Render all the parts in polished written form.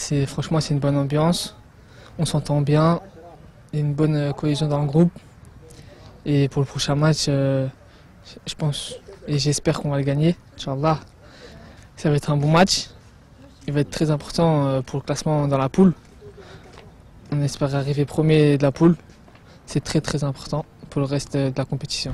Franchement, c'est une bonne ambiance. On s'entend bien. Il y a une bonne cohésion dans le groupe. Et pour le prochain match, je pense et j'espère qu'on va le gagner. Inch'Allah. Ça va être un bon match. Il va être très important pour le classement dans la poule. On espère arriver premier de la poule. C'est très très important pour le reste de la compétition.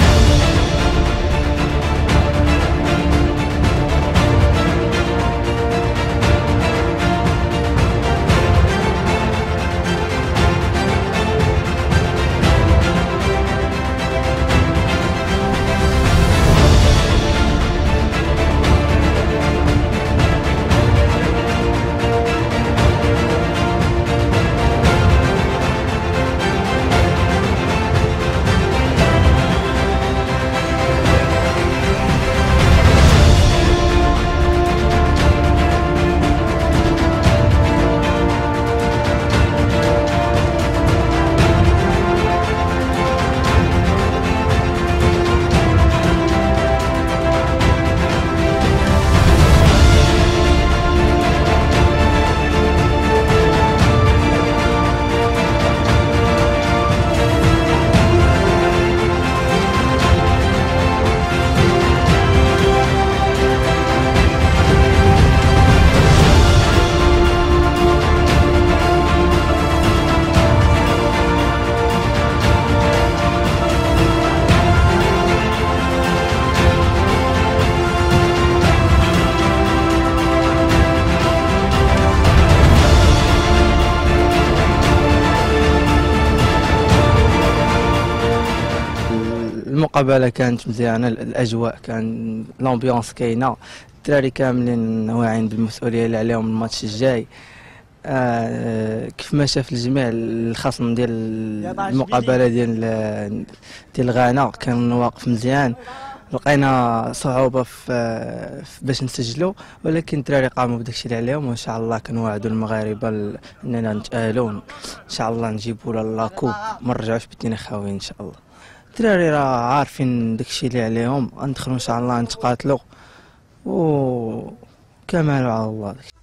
المقابلة كانت مزيانة، الأجواء كان لامبيونس كاينة، الدراري كاملين واعيين بالمسؤولية اللي عليهم الماتش الجاي. كيف ما شاف الجميع الخصم ديال المقابلة ديال غانا كان واقف مزيان. لقينا صعوبة باش نسجلوا، ولكن الدراري قاموا بداكشي اللي عليهم، وان شاء الله كنوعدوا المغاربة اننا نتأهلوا ان شاء الله نجيبوا لاكوب، ما نرجعوش بالدين خاويين ان شاء الله. الدراري راه عارفين داكشي اللي عليهم، غندخلوا ان شاء الله نتقاتلوا وكمال على الله.